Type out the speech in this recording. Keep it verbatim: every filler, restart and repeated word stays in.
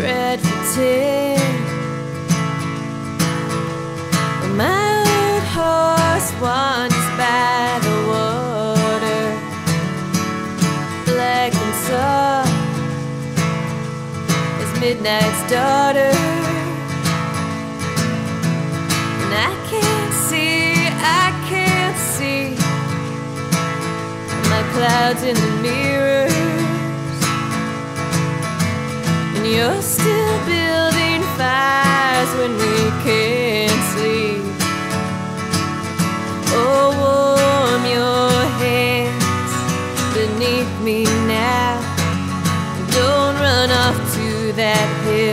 bread for tin. My old horse wanders by the water, black and soft as midnight's daughter. And I can't see, I can't see my clouds in the mirrors, and you're still building fires when we can't sleep. Oh, warm your hands beneath me now, don't run off to that hill